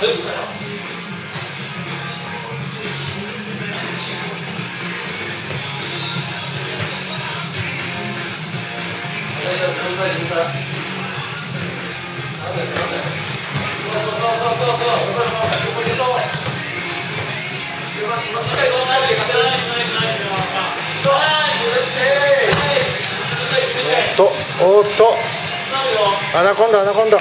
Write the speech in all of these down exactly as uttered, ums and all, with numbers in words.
と、おっと、アナコンダ、アナコンダ。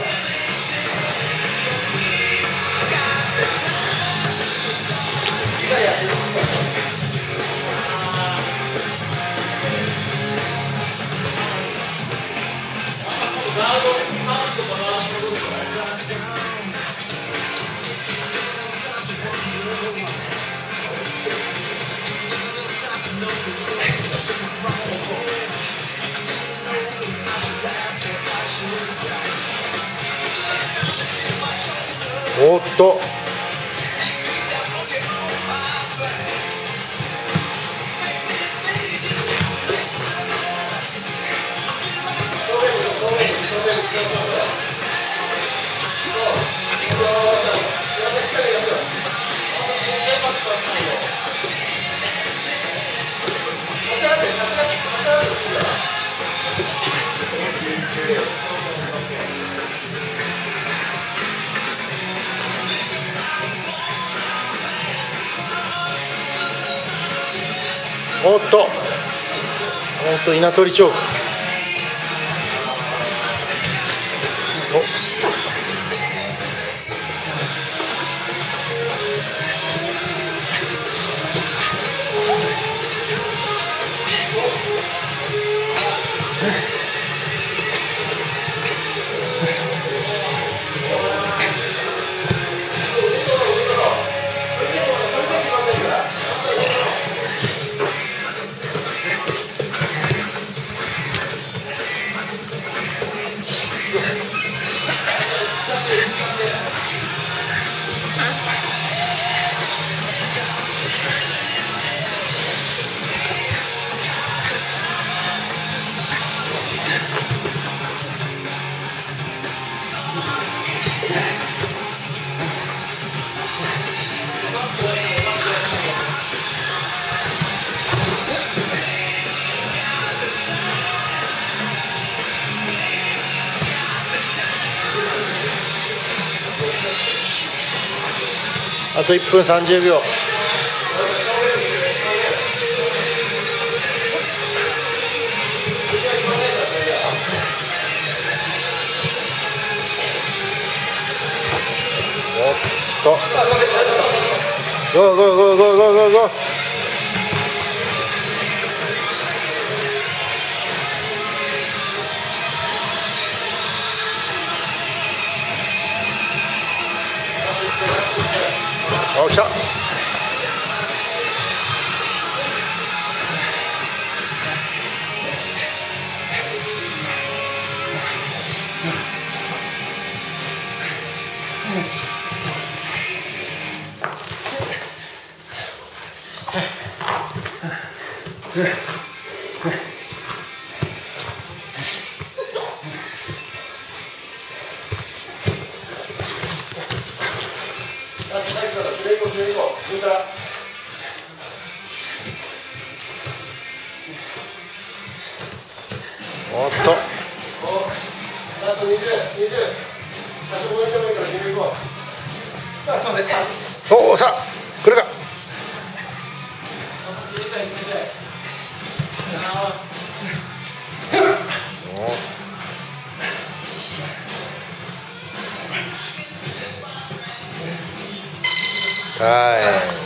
おっと、おっと、おっと、稲取チョーク。あといっぷんさんじゅうびょう。おっと、ゴーゴーゴーゴーゴーゴーゴー。お、来た。おっと、ラストにじゅう、にじゅう、あそこでもいいからにじゅうご。あ、すみません。おお、さあ、来るか。はい。